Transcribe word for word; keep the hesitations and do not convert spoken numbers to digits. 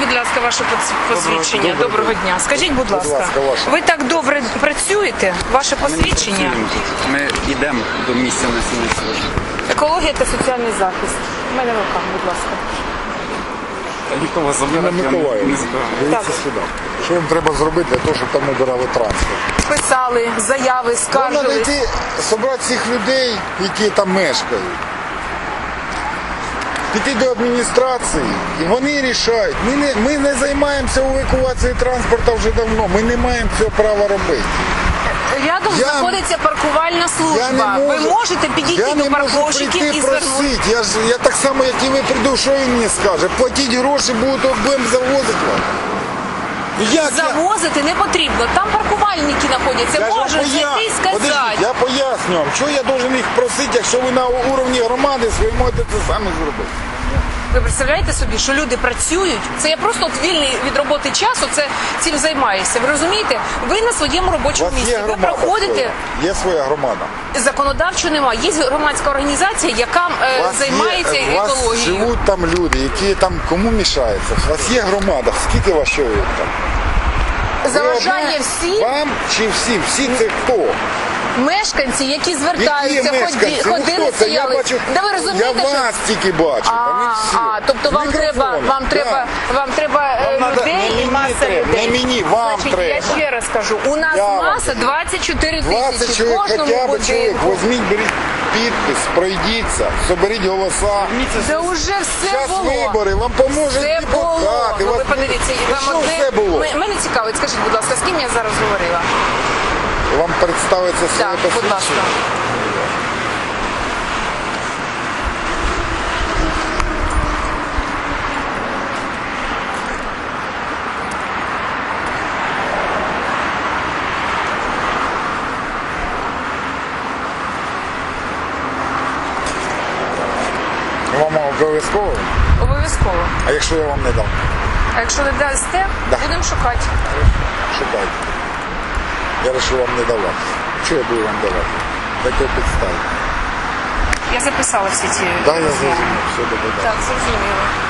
будь ласка, ваше посвідчення. Доброго, Доброго дня. Скажіть, будь ласка, будь ласка ви так добре працюєте? Ваше посвідчення? Ми, ми йдемо до місця несення служби. Екологія та соціальний захист. У мене в руках, будь ласка. Ніхто вас забирати не Миколаїв. Дивіться сюди. Що їм треба зробити для того, щоб там набирали транспорт? Писали заяви, скаржились. Треба знайти, зібрати цих людей, які там мешкають. Піти до адміністрації, і вони рішають. Ми не, ми не займаємося евакуацією транспорту вже давно, ми не маємо цього права робити. Рядом я, знаходиться паркувальна служба. Можу, ви можете підійти до парковщиків і звернути. Я, ж, я так само, як і ви прийду, що він мені скаже? Платіть гроші, будуть будемо завозити вас. Як Завозити я... не потрібно, там паркувальники знаходяться, можуть зайти і сказати. Подождіть, я поясню вам, що я должен їх просити, якщо ви на уровні громади ви можете це самі зробити. Ви представляєте собі, що люди працюють? Це я просто от вільний від роботи часу, це цим займаюся. Ви розумієте? Ви на своєму робочому місці, ви проходите... Своя. Є своя громада. Законодавчо немає. Є громадська організація, яка е, займається є, екологією. У вас живуть там люди, які там кому мішаються. У вас є громада, скільки вас чоловік там? Заважає всім? Вам чи всім? Всі це хто? Мешканці, які звертаються, які ході, ну, ходили, стояли. Я, бачу, да ви розумієте, я вас що... тільки бачу. А, а, тобто вам треба, вам да. треба, вам треба вам людей надо, і маса треба, людей. Не мені, вам Значить, треба. я ще раз кажу, у нас я маса двадцять чотири тисячі в чоловік, кожному хоча б будинку. чоловік, візьміть, беріть підпис, пройдіться, соберіть голоса. Да уже все Зараз було. вибори, вам поможуть все депутати. було. Вас... Ви подивіться, вам що одне... все було? Мене цікавить, скажіть, будь ласка, з ким я зараз говорила? Вам представиться своє Так, будь посвідчення? ласка. Вам обов'язково? Обов'язково. А якщо я вам не дам? А якщо не дасте, Да. будемо шукати. Шукайте. Я вирішив вам не давати. Що я буду вам давати? Таке підстави. Я записала всі ці... Да, я зрозумів. Все добре. Так, зрозуміло.